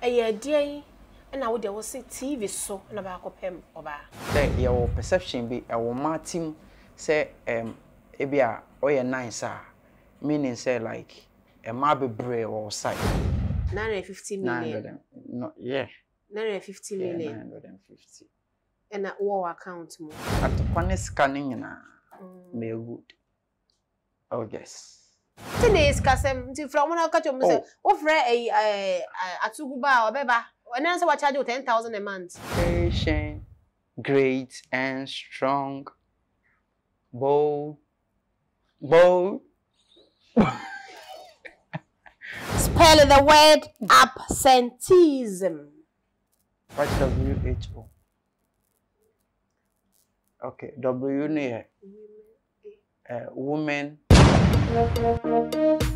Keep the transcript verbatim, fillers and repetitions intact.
Eh, dear, and I would there was T V so and about copem oba. Say your perception be a Martin say um ebia oye nice meaning say like a marble bray or side. nine hundred fifty million. No, yeah. nine hundred fifty million. Yeah, nine hundred fifty. And at war account more. At the corner scanning na me good. Oh yes. Today is Casem from one of Catchum say, offer a Atuguba or Beba. And answer what charge you ten thousand a month. Patient, great and strong. Bold. Bold. Spell the word absenteeism. What's W H O? Okay, W near uh, woman.